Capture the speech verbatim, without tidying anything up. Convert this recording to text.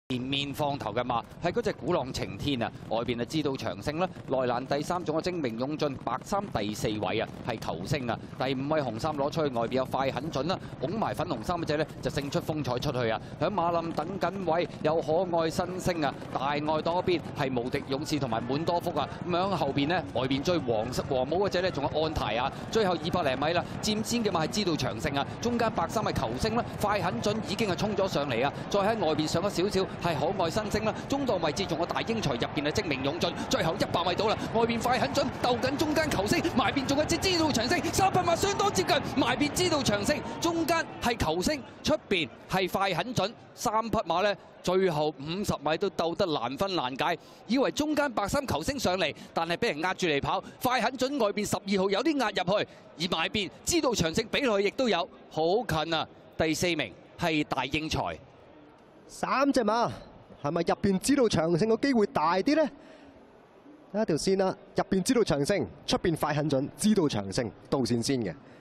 前面放頭嘅馬係嗰隻鼓浪晴天啊，外邊啊知道長勝啦，內欄第三種嘅精明勇進，白衫第四位啊係球星啊，第五位紅衫攞出去，外邊有快很準啦，拱埋粉紅衫嗰隻呢就勝出風采出去啊，響馬林等緊位有可愛新星啊，大愛多邊係無敵勇士同埋滿多福啊，咁響後邊呢，外邊追黃色黃帽嗰隻呢仲有安排啊，最後二百零米啦，佔先嘅馬係知道長勝啊，中間白衫係球星啦，快很準已經係衝咗上嚟啊，再喺外邊上咗少少。係可愛新星啦，中檔位置仲有大英才，入邊係精明勇進，最後一百米到啦，外邊快很準，鬥緊中間球星，埋邊仲有隻知道長勝，三匹馬相當接近，埋邊知道長勝，中間係球星，出邊係快很準，三匹馬呢，最後五十米都鬥得難分難解，以為中間白衫球星上嚟，但係俾人壓住嚟跑，快很準外邊十二號有啲壓入去，而埋邊知道長勝比落去亦都有，好近啊，第四名係大英才。 三隻馬係咪入邊知道長勝個機會大啲呢？一條線啦，入邊知道長勝，出邊快很準，知道長勝導線先嘅。